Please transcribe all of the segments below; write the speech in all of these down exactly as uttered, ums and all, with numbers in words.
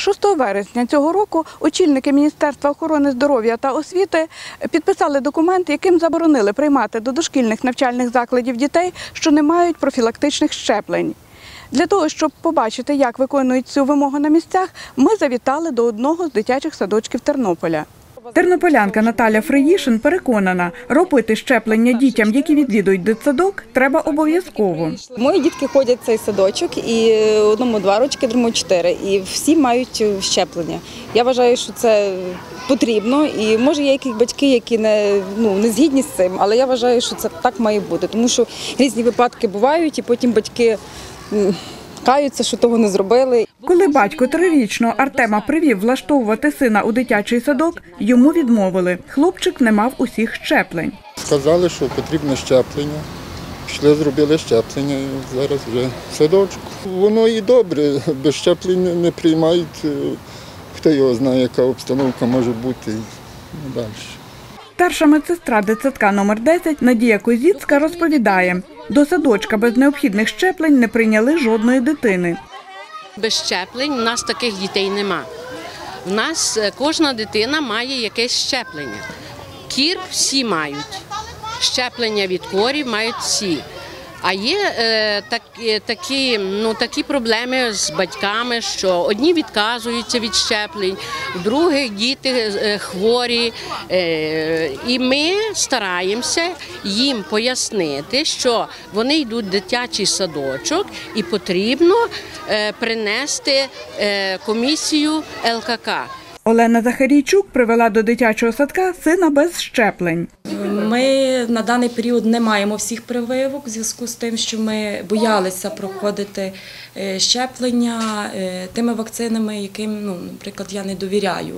шостого вересня цього року очільники Міністерства охорони здоров'я та освіти підписали документ, яким заборонили приймати до дошкільних навчальних закладів дітей, що не мають профілактичних щеплень. Для того, щоб побачити, як виконують цю вимогу на місцях, ми завітали до одного з дитячих садочків Тернополя. Тернополянка Наталя Фриїшин переконана, робити щеплення дітям, які відвідують дитсадок, треба обов'язково. Мої дітки ходять в цей садочок, і одному два рочки, другому чотири, і всі мають щеплення. Я вважаю, що це потрібно, і може є якісь батьки, які не, ну, не згідні з цим, але я вважаю, що це так має бути, тому що різні випадки бувають, і потім батьки каються, що того не зробили. Коли батько трирічного Артема привів влаштовувати сина у дитячий садок, йому відмовили. Хлопчик не мав усіх щеплень. Сказали, що потрібне щеплення. Пішли, зробили щеплення і зараз вже в садочку. Воно і добре, без щеплень не приймають. Хто його знає, яка обстановка може бути далі. Старша медсестра дитсадка номер десять Надія Козіцька розповідає, до садочка без необхідних щеплень не прийняли жодної дитини. Без щеплень у нас таких дітей нема. У нас кожна дитина має якесь щеплення. Кір всі мають. Щеплення від корів мають всі. А є е, так, такі, ну, такі проблеми з батьками, що одні відказуються від щеплень, других діти е, хворі. Е, і ми стараємося їм пояснити, що вони йдуть в дитячий садочок і потрібно е, принести е, комісію Ел Ка Ка. Олена Захарійчук привела до дитячого садка сина без щеплень. Ми на даний період не маємо всіх прививок в зв'язку з тим, що ми боялися проходити щеплення тими вакцинами, яким, ну, наприклад, я не довіряю.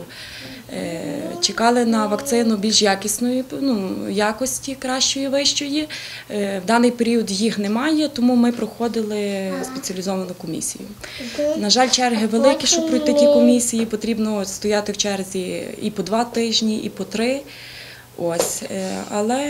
Чекали на вакцину більш якісної, ну, якості, кращої, вищої. В даний період їх немає, тому ми проходили спеціалізовану комісію. На жаль, черги великі, щоб пройти ті комісії, потрібно стояти в черзі і по два тижні, і по три. Ось, але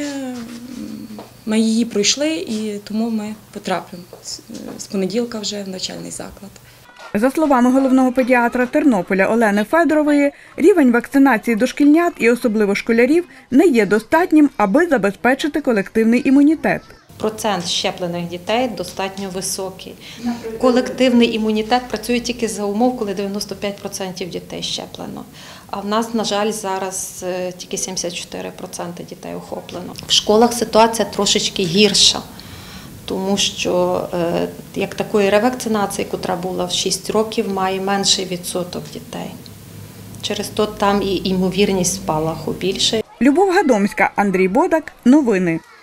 ми її пройшли, і тому ми потрапимо з понеділка вже в навчальний заклад. За словами головного педіатра Тернополя Олени Федорової, рівень вакцинації дошкільнят і особливо школярів не є достатнім, аби забезпечити колективний імунітет. Процент щеплених дітей достатньо високий. Колективний імунітет працює тільки за умов, коли дев'яносто п'ять відсотків дітей щеплено. А в нас, на жаль, зараз тільки сімдесят чотири відсотки дітей охоплено. В школах ситуація трошечки гірша, тому що як такої ревакцинації, яка була в шість років, має менший відсоток дітей. Через то там і ймовірність спалаху більше. Любов Гадомська, Андрій Бодак. Новини.